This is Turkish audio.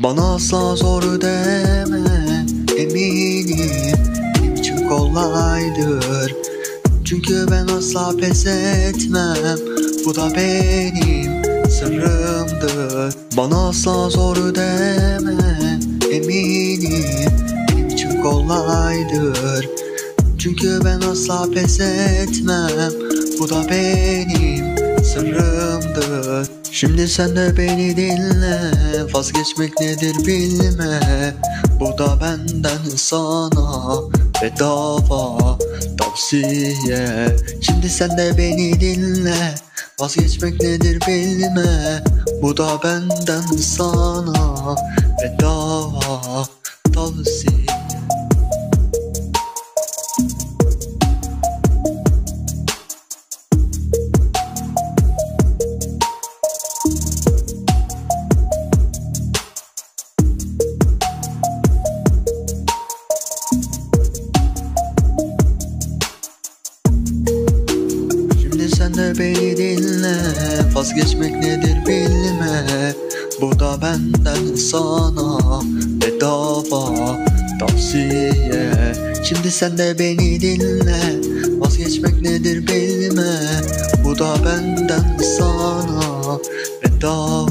Bana asla zor deme, eminim benim için kolaydır. Çünkü ben asla pes etmem, bu da benim sırrımdır. Bana asla zor deme, eminim benim için kolaydır. Çünkü ben asla pes etmem, bu da benim sırrımdır. Şimdi sen de beni dinle, vazgeçmek nedir bilme. Bu da benden sana bedava tavsiye. Şimdi sen de beni dinle, vazgeçmek nedir bilme. Bu da benden sana bedava tavsiye. Sen de beni dinle, vazgeçmek nedir bilme. Bu da benden sana bedava tavsiye. Şimdi sen de beni dinle, vazgeçmek nedir bilme. Bu da benden sana bedava